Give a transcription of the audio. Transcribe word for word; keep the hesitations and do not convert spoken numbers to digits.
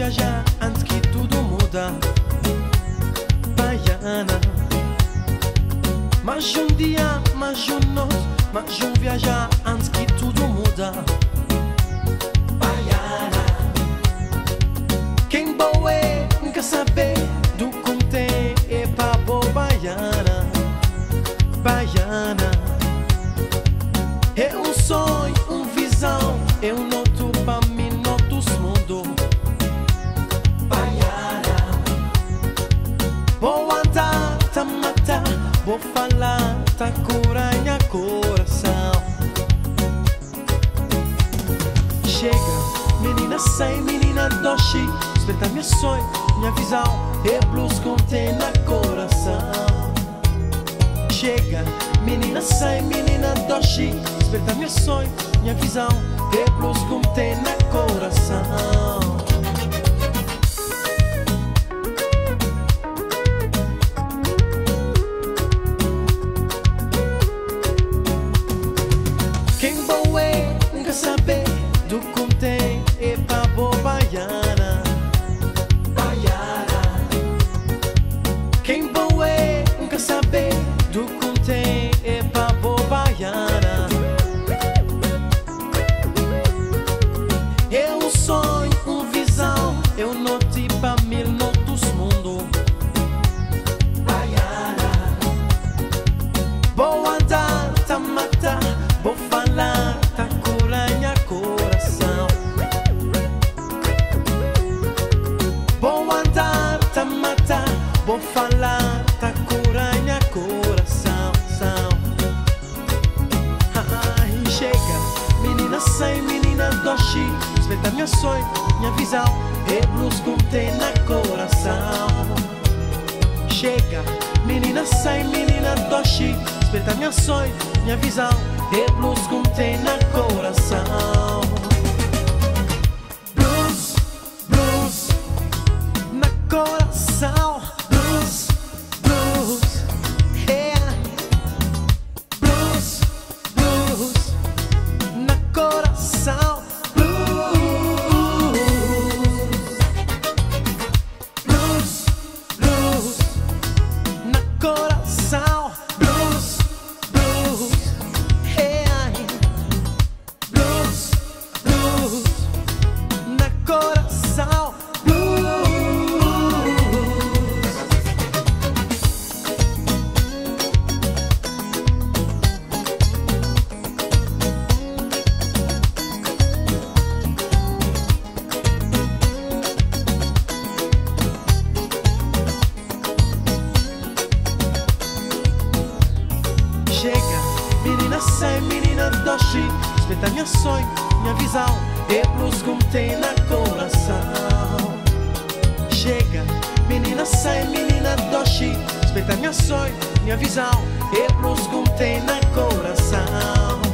viajar antes que tudo muda, baiana. Mais um dia, mais um noite, mais um viajar antes que tudo muda, baiana. Quem boa é nunca saber do que tem é pra boa, baiana, baiana. É um sonho, uma visão, eu noto pra mim, noto os mundos, baiana. Vou andar, tá matar, vou falar, tá curar minha coração. Chega, menina sai, menina doce, espeta meu sonho, minha visão, é blues contém na coração. Chega, menina sai, menina doce, espeta meu sonho, minha visão, é blues contém na coração. Quem boa é nunca saber do que tem é pra boa, baiana, baiana. Quem boa é nunca saber do que tem é pra boa, baiana. É um sonho, uma visão, eu notei pra mil notos mundo, baiana. Vou andar, tá matar, vou falar, tá curar minha coração. Vou andar, tá matar, vou falar, tá curar minha coração. Ai, chega, menina sai, menina doce, espeta meu sonho, minha visão, é blues contém na coração. Chega, menina sai, menina doce, espeta meu sonho, minha visão, é blues contém na coração. Blues, blues, na coração. Blues, blues, yeah. Blues, blues, na coração. Blues, blues, blues, na coração. Blues, blues, yeah. Blues, blues, na coração. Blues. Chega, menina sai, menina doce, espeta meu sonho, minha visão, é blues contém na coração. Chega, menina sai, menina doce, espeta meu sonho, minha visão, é blues contém na coração.